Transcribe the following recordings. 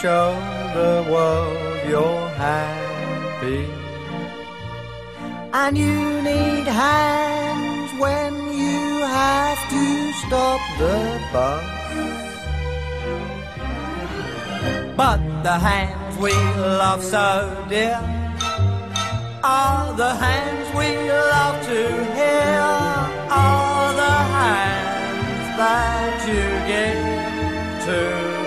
show the world you're happy. And you need hands when you have to stop the bus. But the hands we love so dear are the hands we love to hear, are the hands that you give to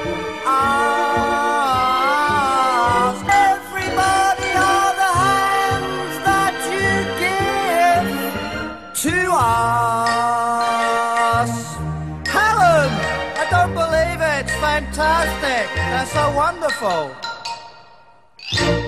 us. Everybody are the hands that you give to us. Helen, I don't believe it. It's fantastic. They're so wonderful.